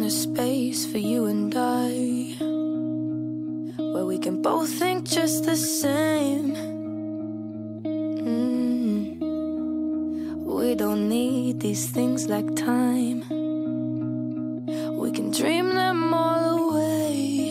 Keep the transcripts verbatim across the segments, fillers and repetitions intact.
a space for you and I, where we can both think just the same. mm. We don't need these things like time. We can dream them all away.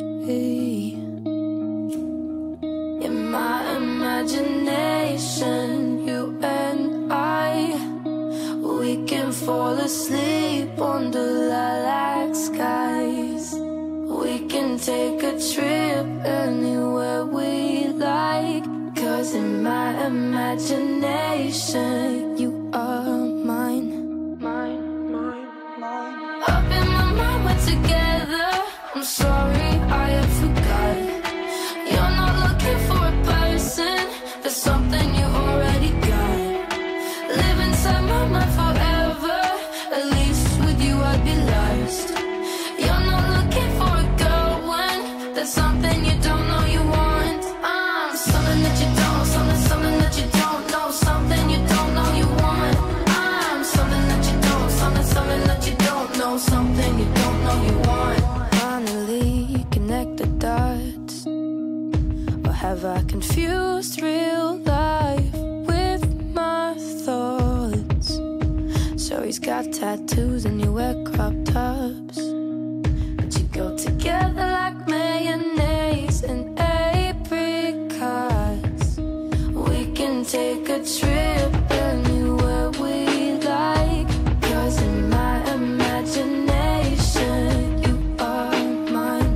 In my imagination, you and I, we can fall asleep under lilac skies. We can take a trip anywhere we like, 'cause in my imagination, you are mine. Mine, mine, mine. Up in my mind we're together. I'm sorry I have forgot. You're not looking for a person, there's something you already got. Live inside my mind forever, at least with you I'd be lost. You're not looking for a girl when there's something you don't know you want. I'm something that you don't, something, something that you don't know, something you don't know you want. I'm something that you don't, something, something that you don't know, something you don't know you want. Finally connect the dots, or have I confused real life with my thoughts? So he's got tattoos and you wear crop tops, but you go together like mayonnaise and apricots. We can take a trip anywhere we like, 'cause in my imagination, you are mine.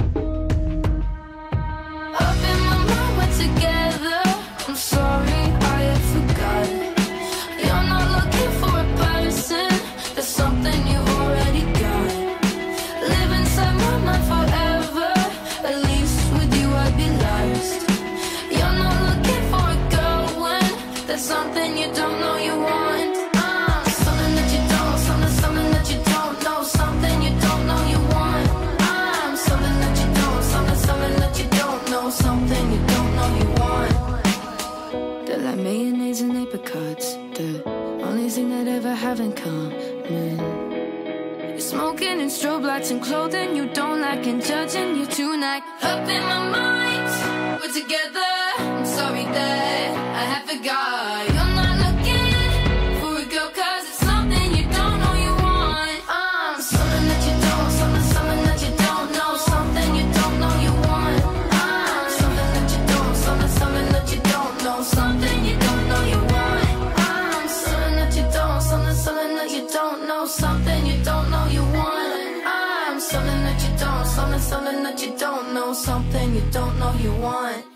Up in my mind we're together. I'm sorry I have forgot. You're not looking for a person, there's something you already got. Live inside my mind forever, at least with you I'd be lost. You're not looking for a girl when there's something you don't know you want. I'm something that you don't, something, something that you don't know, something you don't know you want. I'm something that you don't, something, something that you don't know, something you don't know you want. They're like mayonnaise and apricots, the only thing that ever have in common. You're smoking and strobe lights and clothing you don't like, and judging you tonight. Up in my mind, we're together. I'm sorry that I have forgot. You're not looking for a girl 'cause it's something you don't know you want. I'm something that you don't, something, something that you don't know, something you don't know you want. I'm something that you don't, something, something that you don't know, something you don't know you want. I'm something that you don't, something, something that you don't know, something you don't know you want. I'm something that you don't, something, something that you don't know, something you don't know you want.